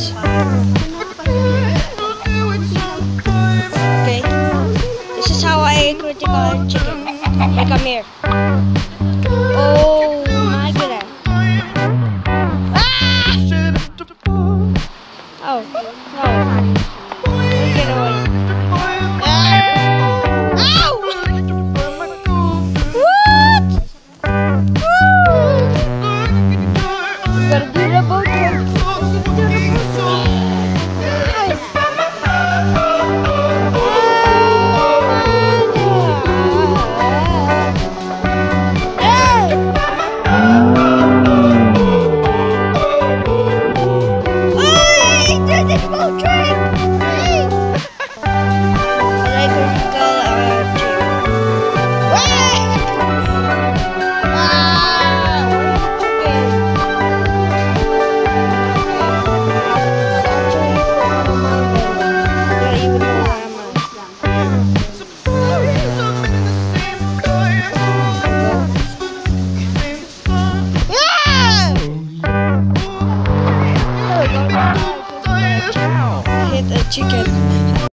Okay. This is how I critical chicken. Hey, come here. Oh my goodness. Ah! Oh, no.